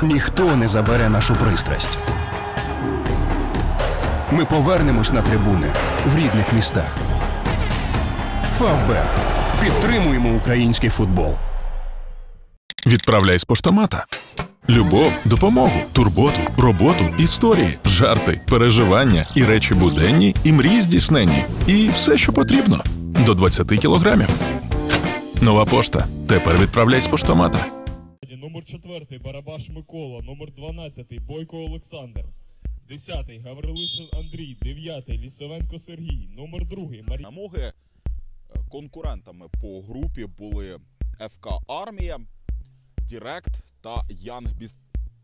Ніхто не забере нашу пристрасть. Ми повернемось на трибуни в рідних містах. Фавбет. Підтримуємо український футбол. Відправляй з поштомата. Любов, допомогу, турботу, роботу, історії, жарти, переживання і речі буденні, і мрії здійсненні. І все, що потрібно. До 20 кілограмів. Нова пошта. Тепер відправляй з поштомата. Номер 4 Барабаш Микола, номер 12 Бойко Олександр, 10 Гаврилишин Андрій, 9 Лісовенко Сергій, номер 2 Марія. Перемоги конкурентами по групі були ФК Армія, Дірект та Янгбіст.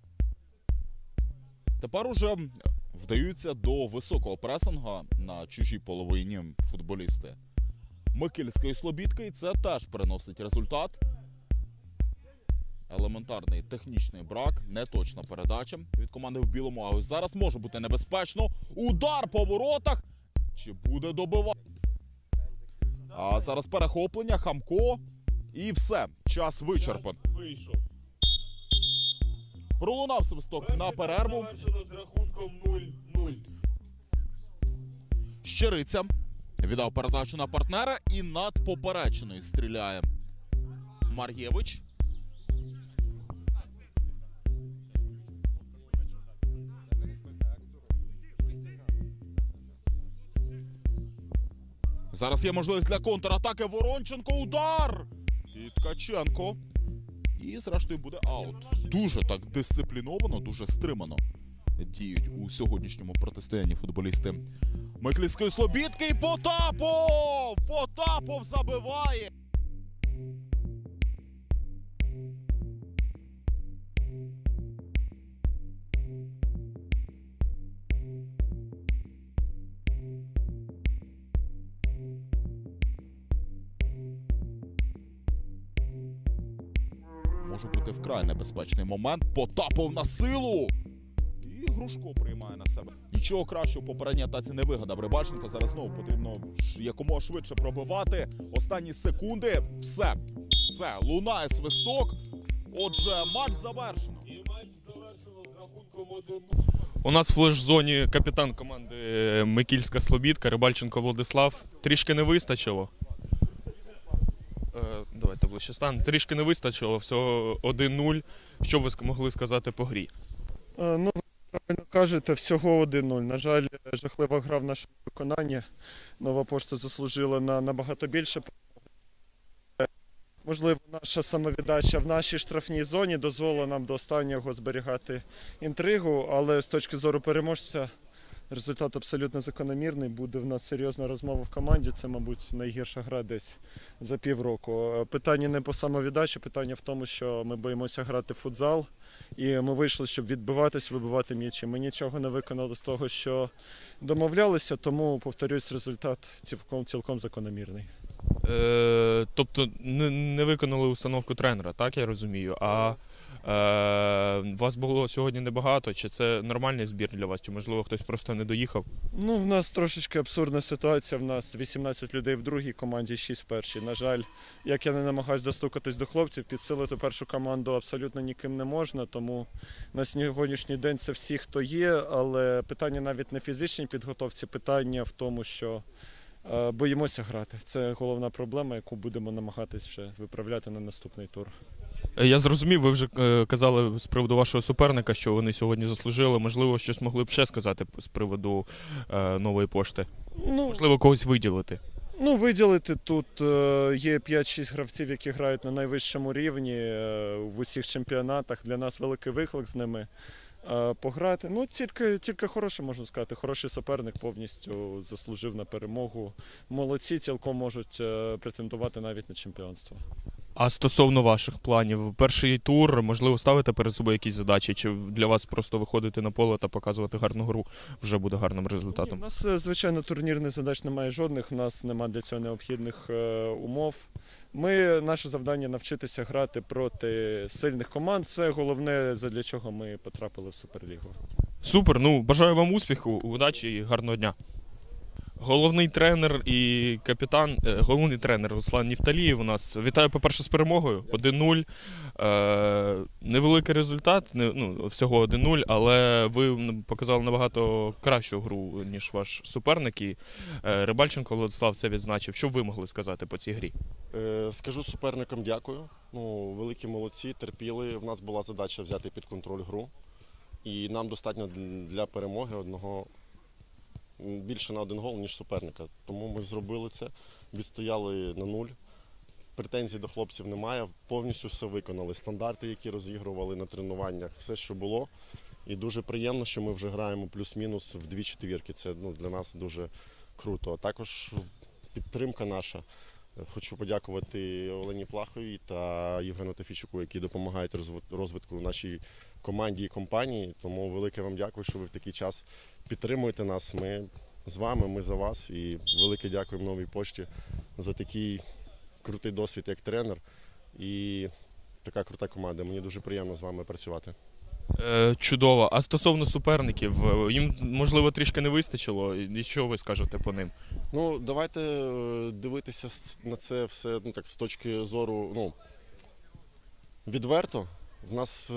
Тепер уже вдаються до високого пресингу на чужій половині футболісти Микільської Слобідки, і це теж приносить результат. Елементарний технічний брак, неточна передача від команди в білому, а ось зараз може бути небезпечно. Удар по воротах, чи буде добивати? А зараз перехоплення, Хамко, і все, час вичерпан. Пролунав свисток на перерву. З рахунком 0-0. Щириця віддав передачу на партнера і над поперечиною стріляє Мар'євич. Зараз є можливість для контратаки. Воронченко, удар! І Ткаченко. І зрештою буде аут. Дуже так дисципліновано, дуже стримано діють у сьогоднішньому протистоянні футболісти Микільської Слобідки. І Потапов! Потапов забиває! Може бути вкрай небезпечний момент. Потапов на силу! І Грушко приймає на себе. Нічого кращого в попередній атаці не вигадав Рибальченко. Зараз знову потрібно якомога швидше пробивати. Останні секунди. Все. Лунає свисток. Отже, матч завершено. І матч завершено з рахунком 1-0. У нас в флеш-зоні капітан команди Микільська Слобідка, Рибальченко Владислав. Трішки не вистачило. Давайте ближче стан. Трішки не вистачило, всього 1-0. Що ви могли сказати по грі? Ну, ви правильно кажете, всього 1-0. На жаль, жахлива гра в нашому виконанні. Нова пошта заслужила на набагато більше. Можливо, наша самовіддача в нашій штрафній зоні дозволила нам до останнього зберігати інтригу, але з точки зору переможця результат абсолютно закономірний. Буде в нас серйозна розмова в команді. Це, мабуть, найгірша гра десь за півроку. Питання не по самовіддачі, питання в тому, що ми боїмося грати в футзал. І ми вийшли, щоб відбиватись, вибивати м'ячі. Ми нічого не виконали з того, що домовлялися, тому, повторюсь, результат цілком закономірний. Тобто не виконали установку тренера, так я розумію? А вас було сьогодні небагато? Чи це нормальний збір для вас? Чи, можливо, хтось просто не доїхав? Ну, в нас трошечки абсурдна ситуація. В нас 18 людей в другій команді, 6 в першій. На жаль, як я не намагаюсь достукатись до хлопців, підсилити першу команду абсолютно ніким не можна. Тому на сьогоднішній день це всі, хто є. Але питання навіть не в фізичній підготовці, питання в тому, що боїмося грати. Це головна проблема, яку будемо намагатись вже виправляти на наступний тур. Я зрозумів, ви вже казали з приводу вашого суперника, що вони сьогодні заслужили. Можливо, щось могли б ще сказати з приводу нової пошти? Можливо, когось виділити? Ну, виділити тут є 5-6 гравців, які грають на найвищому рівні в усіх чемпіонатах. Для нас великий виклик з ними пограти. Ну, тільки хороше, можна сказати. Хороший суперник повністю заслужив на перемогу. Молодці, цілком можуть претендувати навіть на чемпіонство. А стосовно ваших планів, перший тур, можливо, ставите перед собою якісь задачі? Чи для вас просто виходити на поле та показувати гарну гру вже буде гарним результатом? У нас, звичайно, турнірних задач немає жодних, у нас немає для цього необхідних умов. Наше завдання – навчитися грати проти сильних команд. Це головне, задля чого ми потрапили в Суперлігу. Супер, бажаю вам успіху, удачі і гарного дня. Головний тренер і капітан, головний тренер Руслан Нефталієв у нас. Вітаю, по-перше, з перемогою. 1-0. Невеликий результат, всього 1-0, але ви показали набагато кращу гру, ніж ваш суперник. І Рибальченко Владислав це відзначив. Що б ви могли сказати по цій грі? Скажу суперникам дякую. Великі молодці, терпіли. В нас була задача взяти під контроль гру. І нам достатньо для перемоги більше на 1 гол, ніж суперника. Тому ми зробили це, відстояли на 0. Претензій до хлопців немає, повністю все виконали. Стандарти, які розігрували на тренуваннях, все, що було. І дуже приємно, що ми вже граємо плюс-мінус в 2 четвірки. Це для нас дуже круто. А також підтримка наша. Хочу подякувати Олені Плаховій та Євгену Тафійчуку, які допомагають розвитку нашій команді і компанії. Тому велике вам дякую, що ви в такий час підтримуєте нас. Ми з вами, ми за вас. І велике дякуємо Новій Пошті за такий крутий досвід як тренер і така крута команда. Мені дуже приємно з вами працювати. Чудово. А стосовно суперників, їм, можливо, трішки не вистачило. І що ви скажете по ним? Давайте дивитися на це все з точки зору відверто. В нас,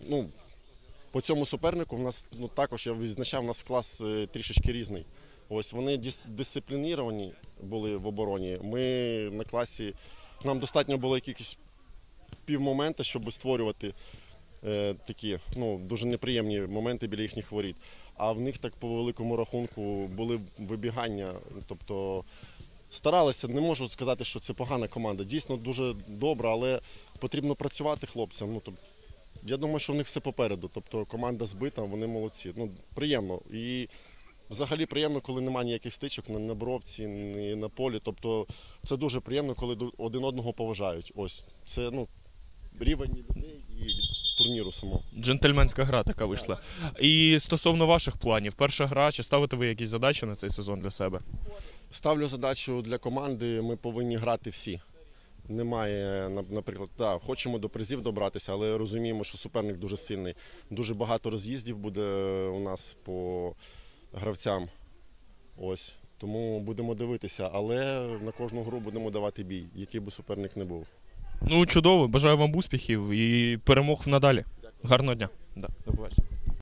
по цьому супернику, в нас також, я відзначав, у нас клас трішечки різний. Ось вони дисципліновані були в обороні. Ми на класі, нам достатньо було якихось півмомента, щоб створювати такі дуже неприємні моменти біля їхніх воріт. А в них так по великому рахунку були вибігання. Тобто старалися, не можу сказати, що це погана команда. Дійсно дуже добра, але потрібно працювати хлопцям. Я думаю, що в них все попереду. Тобто команда збита, вони молодці. Приємно. І взагалі приємно, коли немає ніяких стичок на бровці, ні на полі. Тобто це дуже приємно, коли один одного поважають. Ось це рівень людей і турніру самого. Джентльменська гра така вийшла. І стосовно ваших планів, перша гра, чи ставите ви якісь задачі на цей сезон для себе? Ставлю задачу для команди, ми повинні грати всі. Немає, наприклад, хочемо до призів добратися, але розуміємо, що суперник дуже сильний. Дуже багато роз'їздів буде у нас по гравцям. Ось. Тому будемо дивитися, але на кожну гру будемо давати бій, який би суперник не був. Чудово, бажаю вам успіхів і перемог надалі. Гарного дня. До побачення.